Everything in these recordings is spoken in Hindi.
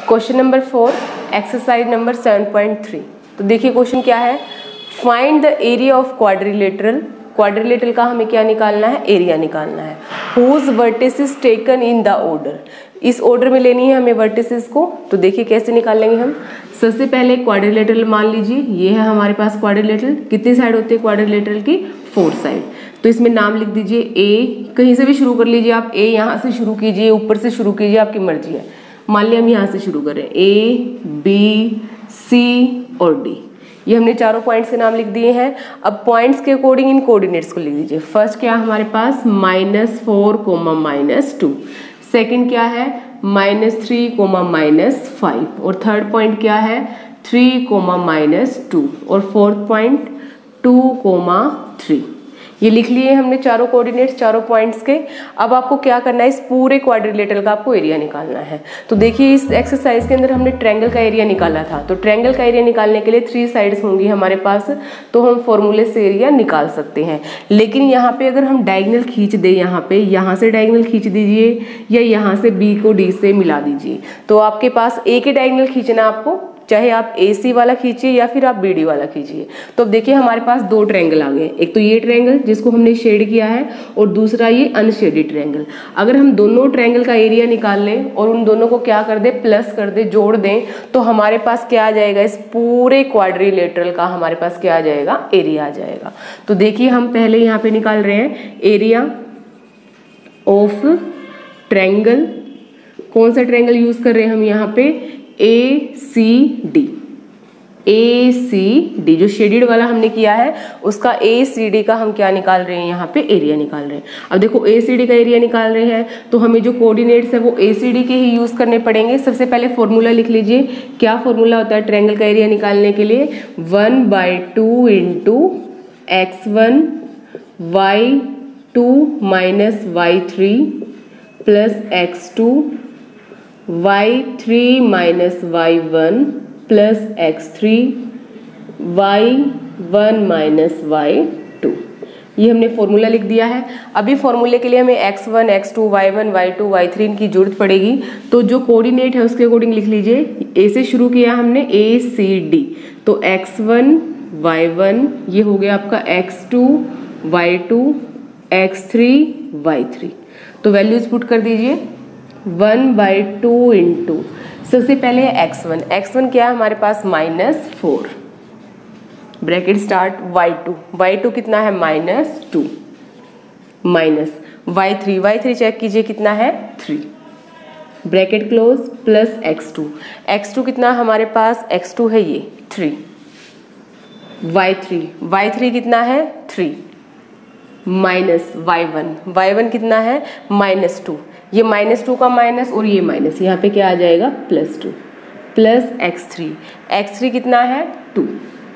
Question number 4 exercise number 7.3। तो देखिए क्वेश्चन क्या है, find the area of quadrilateral. Quadrilateral का हमें क्या निकालना है, एरिया निकालना है। Whose vertices taken in the order, इस ऑर्डर में लेनी है हमें वर्टिसेस को। तो देखिए कैसे निकालेंगे हम। सबसे पहले क्वाड्रिलेटरल मान लीजिए, ये है हमारे पास क्वाड्रिलेटरल। कितनी साइड होती है क्वाड्रिलेटरल की, 4 साइड। तो इसमें नाम लिख दीजिए ए, कहीं से भी शुरू कर लीजिए आप, ए यहाँ से शुरू कीजिए, ऊपर से शुरू कीजिए, आपकी मर्जी है। मान लिया हम यहाँ से शुरू करें, ए बी सी और डी, ये हमने चारों पॉइंट्स के नाम लिख दिए हैं। अब पॉइंट्स के अकॉर्डिंग इन कोऑर्डिनेट्स को लिख दीजिए। फर्स्ट क्या हमारे पास -4, -2। सेकंड क्या है -3, -5। और थर्ड पॉइंट क्या है 3, -2। और फोर्थ पॉइंट 2, 3। ये लिख लिए हमने चारों कोऑर्डिनेट्स, चारों पॉइंट्स के। अब आपको क्या करना है, इस पूरे क्वाड्रिलेटरल का आपको एरिया निकालना है। तो देखिए इस एक्सरसाइज के अंदर हमने ट्रायंगल का एरिया निकाला था। तो ट्रायंगल का एरिया निकालने के लिए 3 साइड्स होंगी हमारे पास, तो हम फॉर्मूले से एरिया निकाल सकते हैं। लेकिन यहाँ पे अगर हम डायगोनल खींच दें, यहाँ से डायगोनल खींच दीजिए या यहाँ से बी को डी से मिला दीजिए, तो आपके पास ए के डायगोनल खींचना आपको, चाहे आप AC वाला खींचिए या फिर आप BD वाला खींचिए। तो अब देखिए हमारे पास 2 ट्रायंगल आ गए, एक तो ये ट्रायंगल जिसको हमने शेड किया है और दूसरा ये अनशेडेड ट्रायंगल। अगर हम दोनों ट्रायंगल का एरिया निकाल लें और उन दोनों को क्या कर दे, प्लस कर दे, जोड़ दें, तो हमारे पास क्या आ जाएगा, इस पूरे क्वाड्रिलेटरल का हमारे पास क्या आ जाएगा, एरिया आ जाएगा। तो देखिए हम पहले यहाँ पे निकाल रहे हैं एरिया ऑफ ट्रायंगल। कौन सा ट्रायंगल यूज कर रहे हैं हम यहाँ पे, ACD। ACD जो शेडेड वाला हमने किया है उसका ACD का हम क्या निकाल रहे हैं, यहाँ पे एरिया निकाल रहे हैं। अब देखो ACD का एरिया निकाल रहे हैं तो हमें जो कोऑर्डिनेट्स है वो ACD के ही यूज करने पड़ेंगे। सबसे पहले फॉर्मूला लिख लीजिए। क्या फॉर्मूला होता है ट्रायंगल का एरिया निकालने के लिए, 1/2 into x1 y2 minus y3 plus x2 y3 minus y1 plus x3 y1 minus y2। ये हमने फॉर्मूला लिख दिया है। अभी फॉर्मूले के लिए हमें x1, x2, y1, y2, y3 इनकी जरूरत पड़ेगी। तो जो कोऑर्डिनेट है उसके अकॉर्डिंग लिख लीजिए। ए से शुरू किया हमने, ACD, तो x1 y1 ये हो गया आपका x2 y2 x3 y3। तो वैल्यूज पुट कर दीजिए। 1/2 इंटू, सबसे पहले है x1 क्या है हमारे पास, -4 ब्रैकेट स्टार्ट, y2 कितना है -2 माइनस y3 चेक कीजिए कितना है 3 ब्रैकेट क्लोज प्लस x2 कितना हमारे पास, x2 है ये 3, y3 कितना है 3 माइनस y1 कितना है -2, ये -2 का माइनस और ये माइनस, यहाँ पे क्या आ जाएगा +2 प्लस x3 कितना है 2,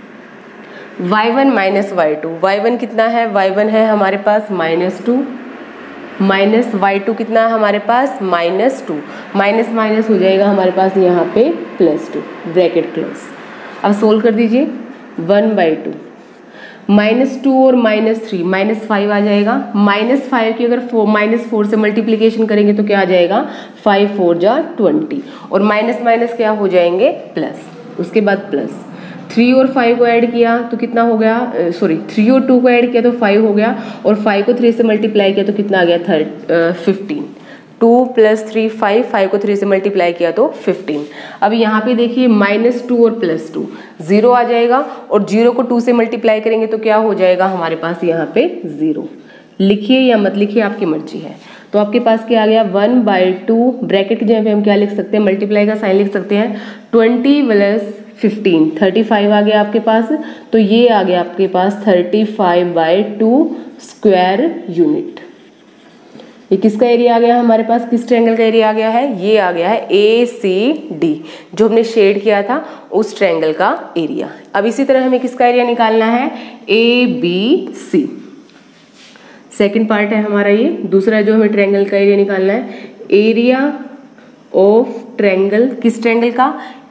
y1 माइनस y2 कितना है, y1 है हमारे पास -2 माइनस y2 कितना है हमारे पास -2, माइनस माइनस हो जाएगा हमारे पास यहाँ पे +2 ब्रैकेट क्लोज। अब सोल्व कर दीजिए। 1/2 -2 और -3 -5 आ जाएगा। -5 की अगर -4 से मल्टीप्लीकेशन करेंगे तो क्या आ जाएगा, 5 4 जा 20 और माइनस माइनस क्या हो जाएंगे प्लस, उसके बाद प्लस 3 और 5 को ऐड किया तो कितना हो गया, 3 और 2 को ऐड किया तो 5 हो गया और 5 को 3 से मल्टीप्लाई किया तो कितना आ गया 15। 2 + 3 5 को 3 से मल्टीप्लाई किया तो 15। अब यहाँ पे देखिए -2 और +2 0 आ जाएगा और 0 को 2 से मल्टीप्लाई करेंगे तो क्या हो जाएगा हमारे पास यहाँ पे 0। लिखिए या मत लिखिए आपकी मर्जी है। तो आपके पास क्या आ गया 1/2 ब्रैकेट की जगह पे हम क्या लिख सकते हैं, मल्टीप्लाई का साइन लिख सकते हैं, 20 + 15 35 आ गया आपके पास। तो ये आ गया आपके पास 35/2 स्क्वायर यूनिट। ये किसका एरिया आ गया हमारे पास, किस ट्रायंगल का एरिया आ गया है, ये आ गया है ACD, जो हमने शेड किया था उस ट्रायंगल का एरिया। अब इसी तरह हमें किसका एरिया निकालना है, ABC। सेकंड पार्ट है हमारा ये। दूसरा जो हमें ट्रायंगल का एरिया निकालना है, एरिया ऑफ ट्रायंगल, किस ट्रायंगल का,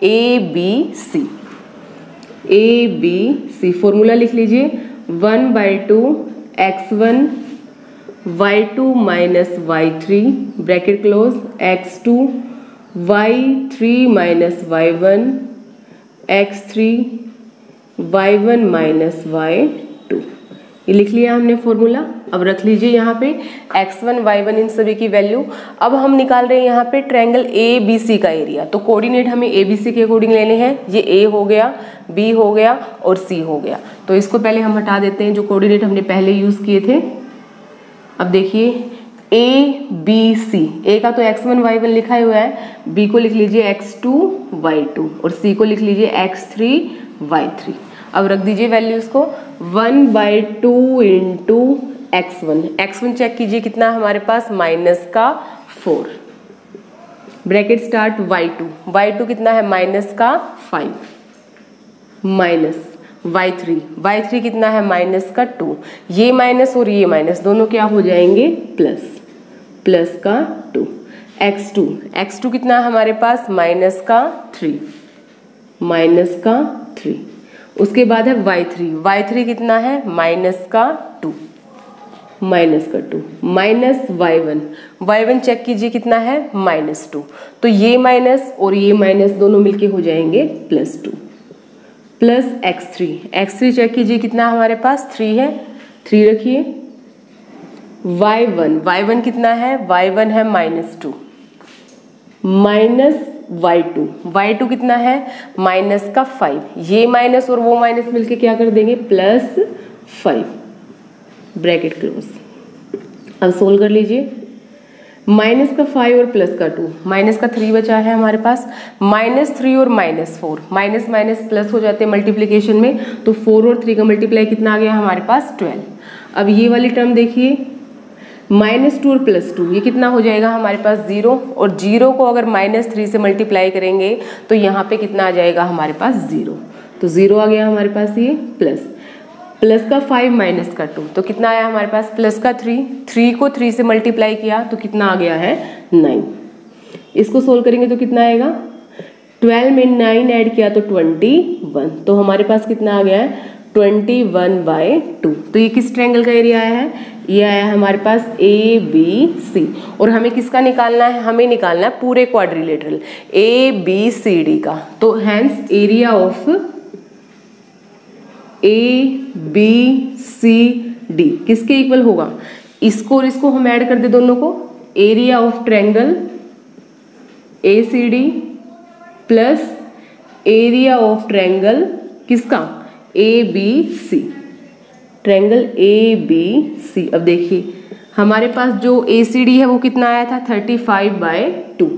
ABC। फॉर्मूला लिख लीजिए, 1/2 x1 y2 minus y3 bracket close x2 y3 minus y1 x3 y1 minus y2, ये लिख लिया हमने फॉर्मूला। अब रख लीजिए यहाँ पे x1 y1 इन सभी की वैल्यू। अब हम निकाल रहे हैं यहाँ पे ट्रायंगल ABC का एरिया, तो कोऑर्डिनेट हमें ABC के अकॉर्डिंग लेने हैं। ये A हो गया, B हो गया और C हो गया, तो इसको पहले हम हटा देते हैं जो कोऑर्डिनेट हमने पहले यूज किए थे। अब देखिए ABC, A का तो x1 y1 लिखा हुआ है, B को लिख लीजिए x2 y2 और C को लिख लीजिए x3 y3। अब रख दीजिए वैल्यूज को 1/2 इंटू x1 चेक कीजिए कितना हमारे पास माइनस का 4, ब्रैकेट स्टार्ट y2 कितना है माइनस का 5 माइनस y3 कितना है माइनस का 2, ये माइनस और ये माइनस दोनों क्या हो जाएंगे प्लस का 2, x2 कितना है हमारे पास माइनस का 3, उसके बाद है y3 कितना है माइनस का 2 माइनस y1 चेक कीजिए कितना है -2, तो ये माइनस और ये माइनस दोनों मिलके हो जाएंगे +2 प्लस x3 चेक कीजिए कितना हमारे पास 3 है, 3 रखिए। y1 कितना है y1 है -2 माइनस y2 कितना है माइनस का 5, ये माइनस और वो माइनस मिलके क्या कर देंगे +5, ब्रैकेट क्लोज। अब सोल्व कर लीजिए, माइनस का 5 और प्लस का 2, माइनस का 3 बचा है हमारे पास, -3 और -4, माइनस माइनस प्लस हो जाते हैं मल्टीप्लिकेशन में, तो 4 और 3 का मल्टीप्लाई कितना आ गया हमारे पास 12। अब ये वाली टर्म देखिए -2 और +2, ये कितना हो जाएगा हमारे पास 0, और 0 को अगर -3 से मल्टीप्लाई करेंगे तो यहाँ पे कितना आ जाएगा हमारे पास 0, तो 0 आ गया हमारे पास, ये प्लस का 5 माइनस का 2, तो कितना आया हमारे पास प्लस का 3 को 3 से मल्टीप्लाई किया तो कितना आ गया है 9। इसको सोल्व करेंगे तो कितना आएगा, 12 में 9 ऐड किया तो 21, तो हमारे पास कितना आ गया है 21/2। तो ये किस ट्रायंगल का एरिया आया है, ये आया है हमारे पास ABC, और हमें किसका निकालना है, हमें निकालना है पूरे क्वाड्रिलेटरल ABCD का, तो हैंस एरिया ऑफ ABCD किसके इक्वल होगा, इसको और इसको हम ऐड कर दे दोनों को, area of triangle ACD plus area of triangle किसका ABC, ट्रायंगल ABC। अब देखिए हमारे पास जो ACD है वो कितना आया था 35/2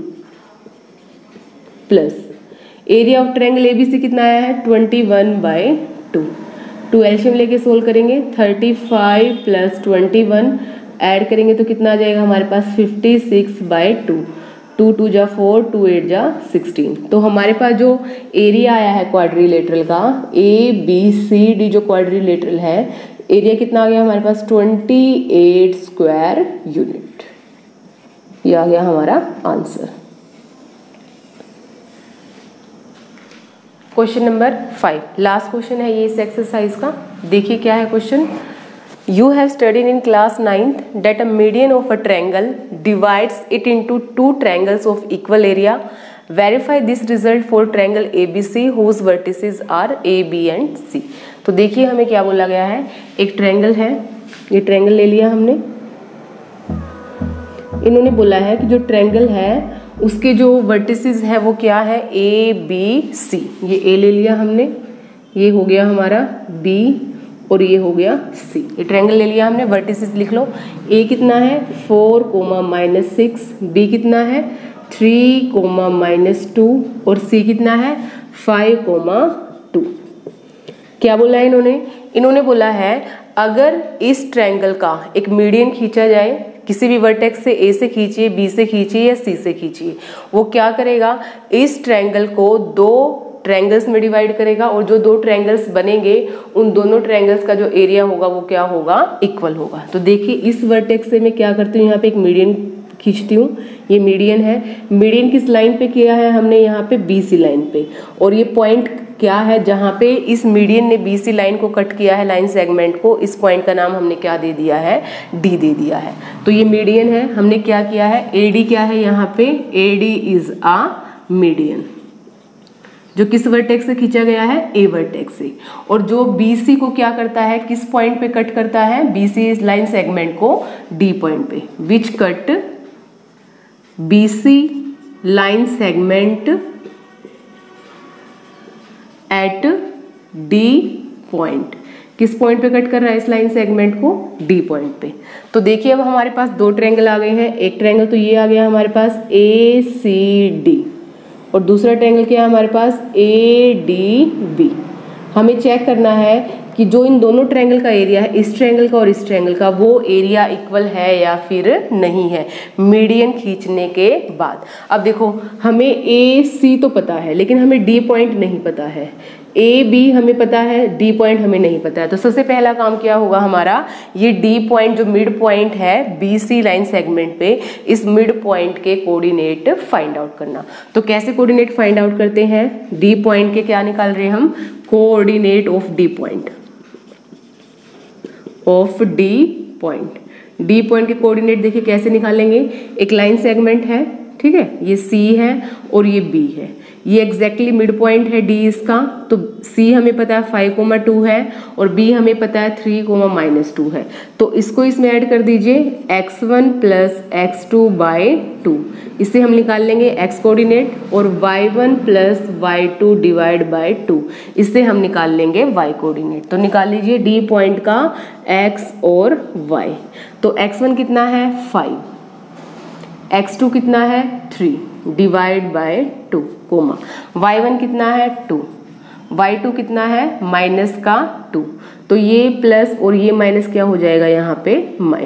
plus area of triangle ABC कितना आया है 21/2, 2 एलसीएम लेके सोल्व करेंगे, 35 प्लस 21 ऐड करेंगे तो कितना आ जाएगा हमारे पास 56/2, 2 2 जा 4, 2 8 जा 16। तो हमारे पास जो एरिया आया है क्वाड्रिलेटरल का ABCD जो क्वाड्रिलेटरल है, एरिया कितना आ गया हमारे पास 28 स्क्वायर यूनिट, ये आ गया हमारा answer. Question number 5 last question है ये इस एक्सरसाइज का। देखिए क्या है question, You have studied in class 9th that a median of a triangle divides it into two triangles of equal area. Verify this result for triangle ABC whose vertices are A, B and C. तो देखिए हमें क्या बोला गया है, एक ट्रायंगल है, ये ट्रायंगल ले लिया हमने, इन्होंने बोला है कि जो ट्रायंगल है उसके जो वर्टिसेस है वो क्या है A, B, C। ये A ले लिया हमने, ये हो गया हमारा B और ये हो गया C। ये ट्रायंगल ले लिया हमने, वर्टिसेस लिख लो, A कितना है 4, -6, B कितना है 3, -2 और C कितना है 5, 2। क्या बोला है इन्होंने बोला है अगर इस ट्रायंगल का एक मीडियन खींचा जाए, किसी भी वर्टेक्स से A से खींचिए, B से खींचिए या C से खींचिए, वो क्या करेगा इस ट्रायंगल को 2 ट्रायंगल्स में डिवाइड करेगा, और जो 2 ट्रायंगल्स बनेंगे उन दोनों ट्रायंगल्स का जो एरिया होगा वो क्या होगा इक्वल होगा। तो देखिए इस वर्टेक्स से मैं क्या करती हूँ, यहाँ पे एक मीडियन खींचती हूँ, ये मीडियन है, मीडियन किस लाइन पे किया है हमने यहाँ पे BC लाइन पे, और ये पॉइंट क्या है, जहाँ पे इस मीडियन ने BC लाइन को कट किया है, लाइन सेगमेंट को, इस पॉइंट का नाम हमने क्या दे दिया है, D दे दिया है। तो ये मीडियन है, हमने क्या किया है, AD क्या है यहाँ पे, AD इज अ मीडियन जो किस वर्टेक्स से खींचा गया है, A वर्टेक्स से। और जो BC को क्या करता है, किस पॉइंट पे कट करता है, BC इस लाइन सेगमेंट को D पॉइंट पे, which cut BC line segment at D point. किस पॉइंट पे कट कर रहा है इस लाइन सेगमेंट को, D पॉइंट पे। तो देखिए अब हमारे पास दो ट्रायंगल आ गए हैं। एक ट्रायंगल तो ये आ गया हमारे पास ACD और दूसरा ट्रायंगल क्या है हमारे पास ADB। हमें चेक करना है कि जो इन दोनों ट्रायंगल का एरिया है, इस ट्रायंगल का और इस ट्रायंगल का, वो एरिया इक्वल है या फिर नहीं है मीडियन खींचने के बाद। अब देखो हमें AC तो पता है लेकिन हमें D पॉइंट नहीं पता है, AB हमें पता है, D पॉइंट हमें नहीं पता है। तो सबसे पहला काम क्या होगा हमारा, ये D पॉइंट जो मिड पॉइंट है BC लाइन सेगमेंट पे, इस मिड पॉइंट के कोऑर्डिनेट फाइंड आउट करना। तो कैसे कोऑर्डिनेट फाइंड आउट करते हैं, D पॉइंट के क्या निकाल रहे हैं हम, coordinate of D point, of D point. D point के कोऑर्डिनेट देखिए कैसे निकालेंगे, एक लाइन सेगमेंट है, ठीक है, ये C है और ये B है, ये एग्जैक्टली मिड पॉइंट है D इसका। तो C हमें पता है 5,2 है और B हमें पता है 3,-2 है। तो इसको इसमें ऐड कर दीजिए, x1 प्लस x2/2, इससे हम निकाल लेंगे x कोऑर्डिनेट, और y1 plus y2 divide by 2, इससे हम निकाल लेंगे y कोऑर्डिनेट। तो निकाल लीजिए D पॉइंट का x और y। तो x1 कितना है 5, x2 कितना है 3 डिवाइड बाय 2, कोमा y1 कितना है 2, y2 कितना है माइनस का 2। तो ये प्लस और ये माइनस क्या हो जाएगा यहाँ पे,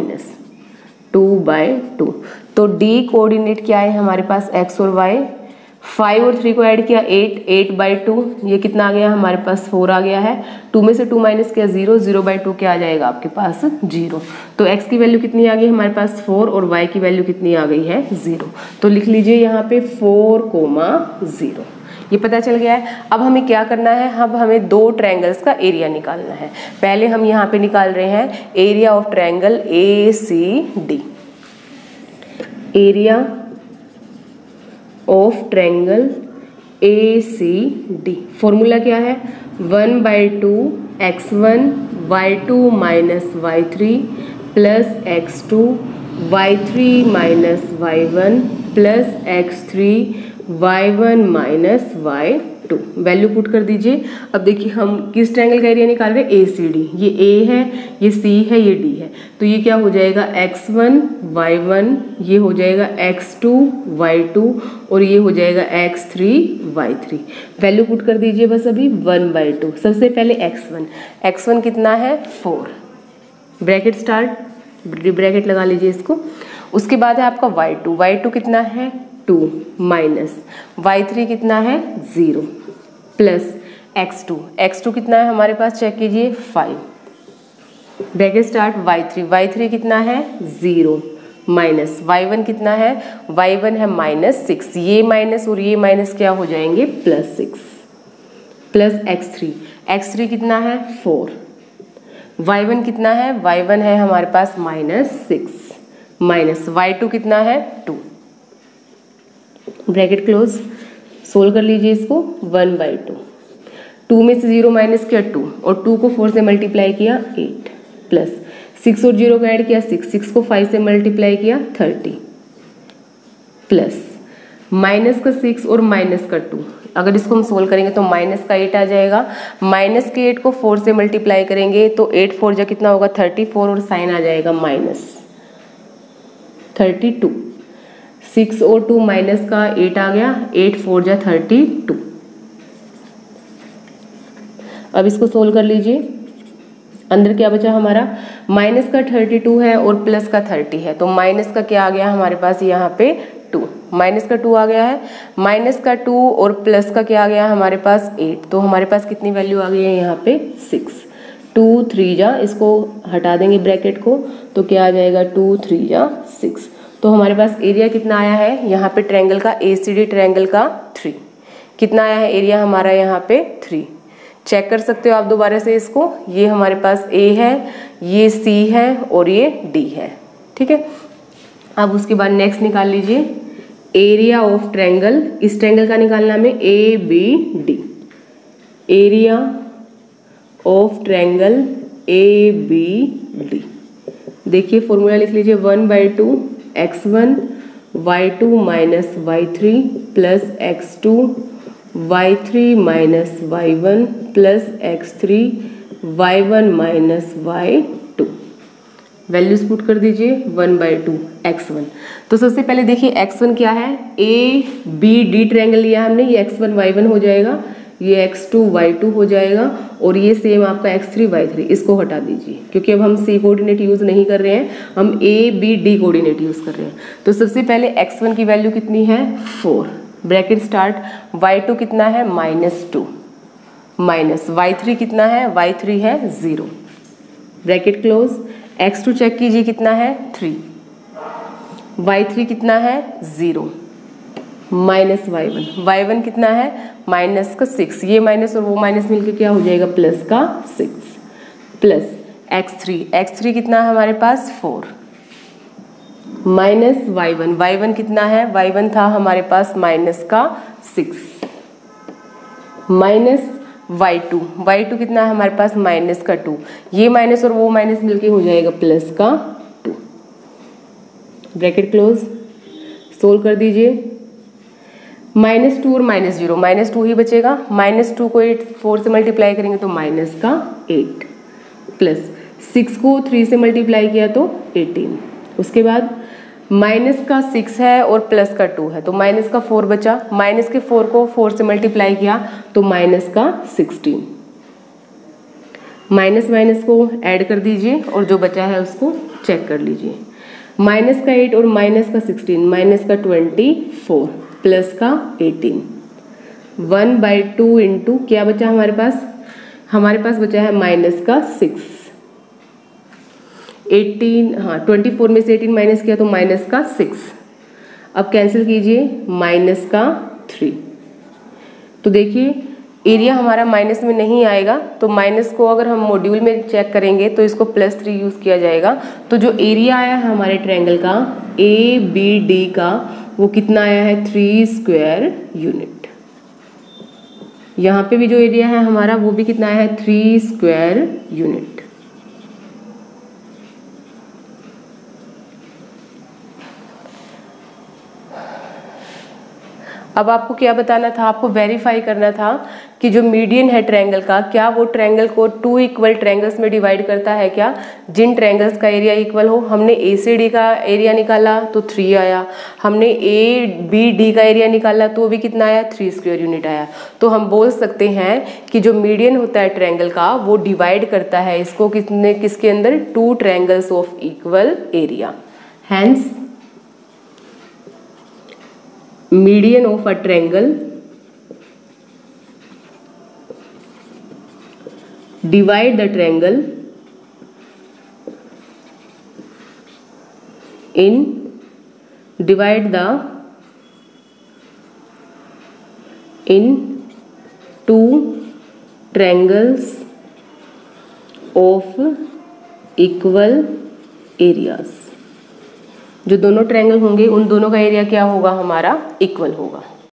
-2/2। तो D कोऑर्डिनेट क्या है हमारे पास, x और y। 5 और 3 को ऐड किया 8/2, ये कितना आ गया हमारे पास 4 आ गया है। 2 में से 2 माइनस किया 0, 0/2 क्या आ जाएगा आपके पास 0। तो x की वैल्यू कितनी आ गई हमारे पास 4 और y की वैल्यू कितनी आ गई है 0। तो लिख लीजिए यहाँ पे 4,0, ये पता चल गया है। अब हमें क्या करना है, अब हमें दो ट्रायंगल्स का एरिया निकालना है। पहले हम यहाँ पे निकाल रहे हैं area of triangle ACD, area of triangle ACD। Formula क्या है, 1/2 x1 y2 minus y3 plus x2 y3 minus y1 plus x3 y1 minus y2। Value put कर दीजिए। अब देखिए हम किस ट्रायंगल का एरिया निकाल रहे हैं, ACD। ये A है, ये C है, ये D है। तो ये क्या हो जाएगा x1 y1, ये हो जाएगा x2 y2 और ये हो जाएगा x3 y3। वैल्यू पुट कर दीजिए बस अभी 1/2। सबसे पहले x1 कितना है 4, ब्रैकेट स्टार्ट, ब्रैकेट लगा लीजिए इसको। उसके बाद है आपका y2 कितना है 2 माइनस y3 कितना है 0 प्लस x2 कितना है हमारे पास, चेक कीजिए 5, ब्रैकेट स्टार्ट, y3 कितना है 0 माइनस y1 कितना है, y1 है -6, ये माइनस और ये माइनस क्या हो जाएंगे +6 प्लस x3 कितना है 4, y1 कितना है, y1 है हमारे पास -6 माइनस y2 कितना है 2, ब्रैकेट क्लोज। सोल्व कर लीजिए इसको, 1/2, 2 में से 0 माइनस किया 2 और 2 को 4 से मल्टीप्लाई किया 8 प्लस 6 और 0 को ऐड किया 6 को 5 से मल्टीप्लाई किया 30 प्लस माइनस का 6 और माइनस का 2। अगर इसको हम सोल्व करेंगे तो माइनस का 8 आ जाएगा, माइनस के 8 को 4 से मल्टीप्लाई करेंगे तो 8 4 जा कितना होगा 34 और साइन आ जाएगा -32। 6 और 2 माइनस का 8 आ गया, 8 4 जा 32। अब इसको सोल्व कर लीजिए, अंदर क्या बचा हमारा, माइनस का 32 है और प्लस का 30 है। तो माइनस का क्या आ गया हमारे पास यहाँ पे 2, माइनस का 2 आ गया है, माइनस का 2 और प्लस का क्या आ गया हमारे पास 8। तो हमारे पास कितनी वैल्यू आ गई है यहाँ पे 6। 2 3 जा, इसको हटा देंगे ब्रैकेट को, तो क्या आ जाएगा 2 3 जा 6। तो हमारे पास एरिया कितना आया है यहाँ पे ट्रायंगल का, ACD ट्रायंगल का 3। कितना आया है एरिया हमारा यहाँ पे 3। चेक कर सकते हो आप दोबारा से इसको, ये हमारे पास A है, ये C है और ये D है, ठीक है। अब उसके बाद नेक्स्ट निकाल लीजिए एरिया ऑफ ट्रायंगल, इस ट्रायंगल का निकालना हमें ABD, area of triangle ABD। देखिए फॉर्मूला लिख लीजिए 1/2 x1 y2 minus y3 plus x2 y3 minus y1 plus x3 y1 minus y2। Values put कर दीजिए 1/2 x1। तो सबसे पहले देखिए x1 क्या है, ABD ट्रायंगल लिया हमने, ये x1 y1 हो जाएगा, ये x2 y2 हो जाएगा और ये सेम आपका x3 y3, इसको हटा दीजिए क्योंकि अब हम C कोऑर्डिनेट यूज़ नहीं कर रहे हैं, हम ABD कोऑर्डिनेट यूज़ कर रहे हैं। तो सबसे पहले x1 की वैल्यू कितनी है 4, ब्रैकेट स्टार्ट, y2 कितना है -2, माइनस y3 कितना है, y3 है 0, ब्रैकेट क्लोज, x2 चेक कीजिए कितना है 3, y3 कितना है 0, माइनस y1 कितना है माइनस का 6, ये माइनस और वो माइनस मिलके क्या हो जाएगा प्लस का 6, प्लस x3 कितना है हमारे पास 4, माइनस y1 कितना है, y1 था हमारे पास माइनस का 6, माइनस y2 कितना है हमारे पास माइनस का 2, ये माइनस और वो माइनस मिलके हो जाएगा प्लस का 2, ब्रैकेट क्लोज, सोल्व कर दीजिए, -2 और -0, -2 ही बचेगा, -2 को 4 से मल्टीप्लाई करेंगे तो माइनस का 8, प्लस 6 को 3 से मल्टीप्लाई किया तो 18, उसके बाद माइनस का 6 है और प्लस का 2 है तो माइनस का 4 बचा, माइनस के 4 को 4 से मल्टीप्लाई किया तो माइनस का 16, माइनस को ऐड कर दीजिए और जो बचा है उसको चेक कर लीजिए, माइनस का 8 और माइनस का 16, माइनस का 24 प्लस का 18, 1/2 इंटू क्या बचा हमारे पास बचा है माइनस का 6, 18, हाँ 24 में से 18 माइनस किया तो माइनस का 6, अब कैंसिल कीजिए माइनस का 3। तो देखिए एरिया हमारा माइनस में नहीं आएगा, तो माइनस को अगर हम मॉड्यूल में चेक करेंगे तो इसको +3 यूज़ किया जाएगा। तो जो एरिया आया है हमारे ट्रायंगल का ABD का वो कितना आया है 3 स्क्वायर यूनिट। यहाँ पे भी जो एरिया है हमारा वो भी कितना आया है 3 स्क्वायर यूनिट। अब आपको क्या बताना था, आपको वेरीफाई करना था कि जो मीडियन है ट्रायंगल का, क्या वो ट्रायंगल को 2 इक्वल ट्रायंगल्स में डिवाइड करता है क्या, जिन ट्रायंगल्स का एरिया इक्वल हो। हमने A से D का एरिया निकाला तो 3 आया, हमने ABD का एरिया निकाला तो भी कितना आया 3 स्क्वायर यूनिट आया। तो हम बोल सकते हैं कि जो मीडियन होता है ट्रायंगल का वो डिवाइड करता है इसको किसके अंदर, 2 triangles of equal area. Hence median of a triangle divide the triangle in two triangles of equal areas। जो दोनों ट्रायंगल होंगे उन दोनों का एरिया क्या होगा हमारा इक्वल होगा।